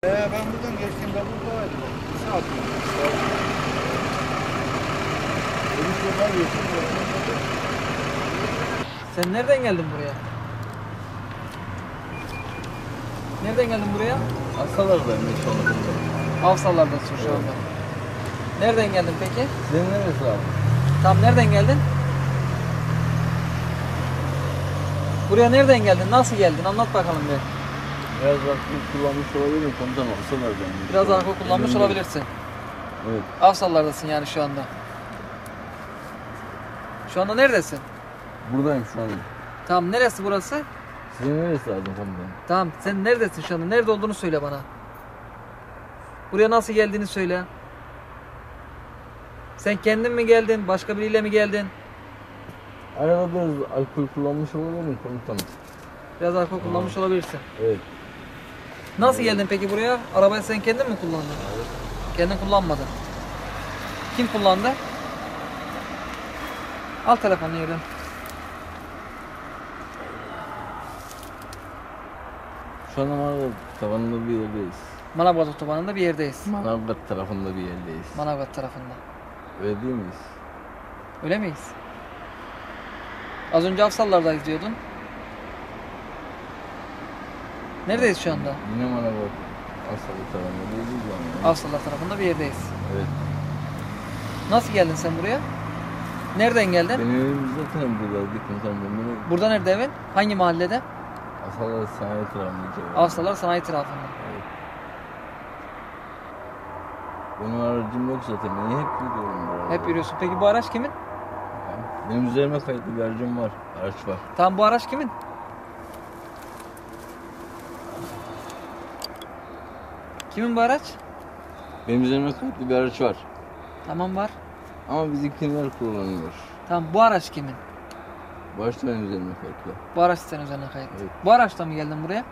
Ben buradan geçtiğimde buradaydım. Saat Sen nereden geldin buraya? Nereden geldin buraya? Hastalardayım şu anda. Avsallardasın şu anda. Nereden geldin peki? Senin neresi abi? Tam nereden geldin? Buraya nereden geldin? Nasıl geldin? Anlat bakalım bir. Biraz alkol kullanmış olabilirim komutanım. Hastalardayım. Biraz alkol kullanmış olabilirsin. Evet. Avsallardasın yani şu anda. Şu anda neredesin? Buradayım şu an. Tamam, neresi burası? Sizin neresi lazım komutanım? Tamam, sen neredesin şu anda? Nerede olduğunu söyle bana. Buraya nasıl geldiğini söyle. Sen kendin mi geldin? Başka biriyle mi geldin? Arada biraz alkol kullanmış olabilirim komutanım. Biraz alkol kullanmış olabilirsin. Evet. Nasıl geldin peki buraya? Arabayı sen kendin mi kullandın? Evet. Kendin kullanmadın. Kim kullandı? Al telefonunu yerden. Şu anda Manavgat tarafında bir yerdeyiz. Manavgat otobanında bir yerdeyiz. Manavgat tarafında bir yerdeyiz. Manavgat tarafında. Öyle değil miyiz? Öyle miyiz? Az önce Afsallardayız diyordun. Neredeyiz şu anda? Yine Manavgat Asyalı tarafında değiliz yani. Afsallar tarafında bir yerdeyiz. Evet. Nasıl geldin sen buraya? Nereden geldin? Benim evim zaten buradaydı komutanım. Beni Burada nerede evin? Hangi mahallede? Asyalı sanayi tarafında. Afsallar sanayi tarafında. Evet. Benim aracım yok zaten. Beni hep yürüyorum burada. Hep yürüyorsun. Peki bu araç kimin? Benim üzerime kayıtlı bir aracım var. Araç var. Tamam, bu araç kimin? Kimin bu araç? Benim üzerime kayıtlı bir araç var. Tamam, var. Ama bizimkiler kullanıyor. Tamam, bu araç kimin? Başta benim üzerime kayıtlı. Bu araç senin üzerine kayıtlı. Evet. Bu araçla mı geldin buraya?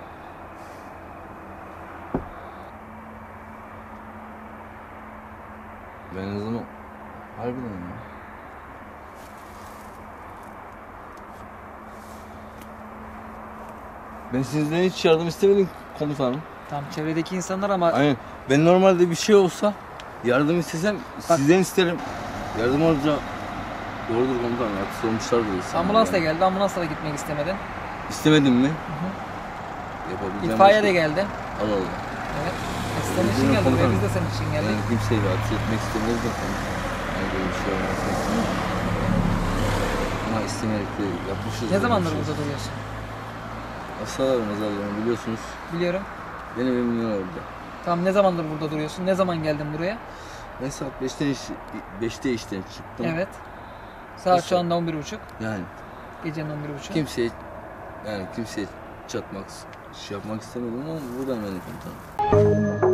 Ben en azından harbiden ya. Ben sizden hiç yardım istemedim komutanım. Tamam, çevredeki insanlar ama Aynen. Ben normalde bir şey olsa yardım istesem Bak. sizden isterim. Yardım olunca doğrudur komutanım. Haksız olmuşlardır insanlar. ambulans da yani. geldi. Ambulansla da gitmek istemedin. İstemedim mi? Hı. Yapabileceğim İtfaiye başka- de geldi. Allah Allah. Evet. Senin için Bilmiyorum geldi buraya. komutanım. Biz de senin için geldik. Yani kimseyi rahatsız etmek istemez de komutanım. Yani böyle bir şey olmasın. Ama istemeyerek de yapmışız. Ne böyle zamandır bir şey. burada duruyorsun? Hastalar mezarlarını biliyorsunuz. Biliyorum. Benim evim orada. Tamam, ne zamandır burada duruyorsun? Ne zaman geldin buraya? Ben saat 5'te işten çıktım. Evet. Saat Nasıl? şu anda 11.30. Yani Gecenin 11.30. kimseye çatmak, şey yapmak istemedim ama buradan beni komutanım.